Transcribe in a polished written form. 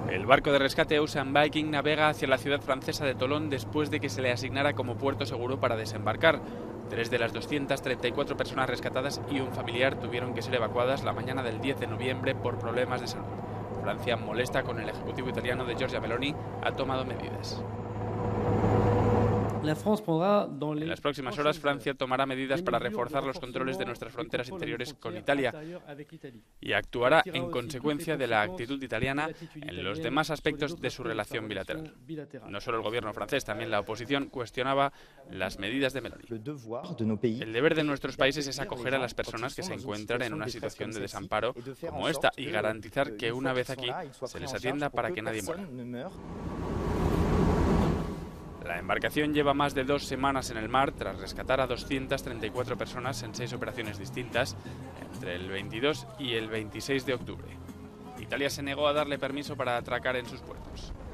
El barco de rescate Ocean Viking navega hacia la ciudad francesa de Toulon después de que se le asignara como puerto seguro para desembarcar. 3 de las 234 personas rescatadas y un familiar tuvieron que ser evacuadas la mañana del 10 de noviembre por problemas de salud. Francia, molesta con el ejecutivo italiano de Giorgia Meloni, ha tomado medidas. En las próximas horas, Francia tomará medidas para reforzar los controles de nuestras fronteras interiores con Italia y actuará en consecuencia de la actitud italiana en los demás aspectos de su relación bilateral. No solo el gobierno francés, también la oposición cuestionaba las medidas de Meloni. El deber de nuestros países es acoger a las personas que se encuentran en una situación de desamparo como esta y garantizar que una vez aquí se les atienda para que nadie muera. La embarcación lleva más de 2 semanas en el mar tras rescatar a 234 personas en 6 operaciones distintas entre el 22 y el 26 de octubre. Italia se negó a darle permiso para atracar en sus puertos.